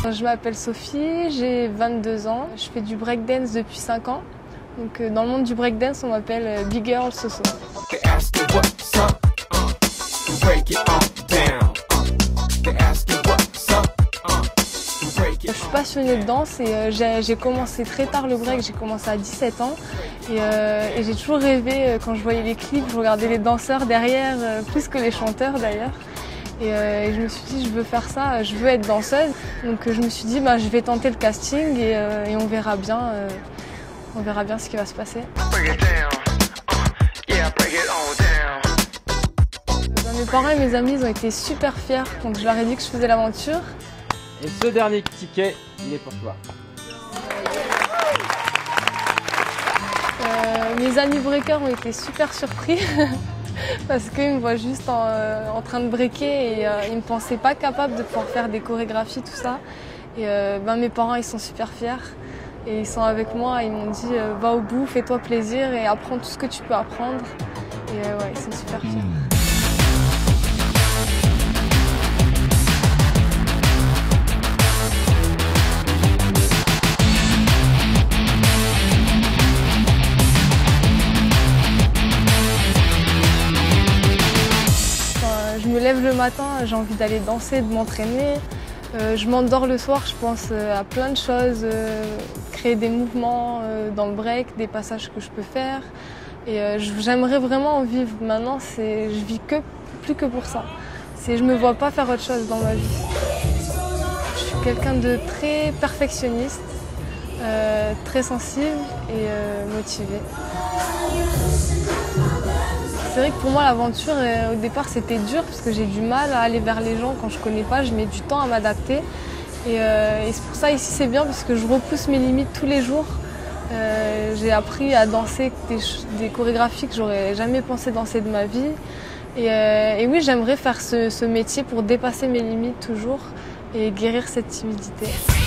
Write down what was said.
Je m'appelle Sophie, j'ai 22 ans, je fais du breakdance depuis 5 ans. Donc dans le monde du breakdance, on m'appelle Big Girl Soso. Je suis passionnée de danse et j'ai commencé très tard le break, j'ai commencé à 17 ans et j'ai toujours rêvé quand je voyais les clips, je regardais les danseurs derrière, plus que les chanteurs d'ailleurs. Et je me suis dit je veux faire ça, je veux être danseuse. Donc je me suis dit je vais tenter le casting et on verra bien ce qui va se passer. Mes parents et mes amis ils ont été super fiers quand je leur ai dit que je faisais l'aventure. Et ce dernier ticket, il est pour toi. Mes amis breakers ont été super surpris parce qu'ils me voient juste en train de breaker et ils ne me pensaient pas capable de pouvoir faire des chorégraphies, tout ça. Et mes parents ils sont super fiers et ils sont avec moi, ils m'ont dit va au bout, fais-toi plaisir et apprends tout ce que tu peux apprendre. Et ouais, ils sont super fiers. Je me lève le matin, j'ai envie d'aller danser, de m'entraîner. Je m'endors le soir, je pense à plein de choses, créer des mouvements dans le break, des passages que je peux faire. Et j'aimerais vraiment en vivre. Maintenant, je vis plus que pour ça. Je me vois pas faire autre chose dans ma vie. Je suis quelqu'un de très perfectionniste, très sensible et motivé. C'est vrai que pour moi l'aventure au départ c'était dur parce que j'ai du mal à aller vers les gens quand je connais pas, je mets du temps à m'adapter et c'est pour ça ici c'est bien parce que je repousse mes limites tous les jours. J'ai appris à danser des chorégraphies que j'aurais jamais pensé danser de ma vie et oui j'aimerais faire ce métier pour dépasser mes limites toujours et guérir cette timidité.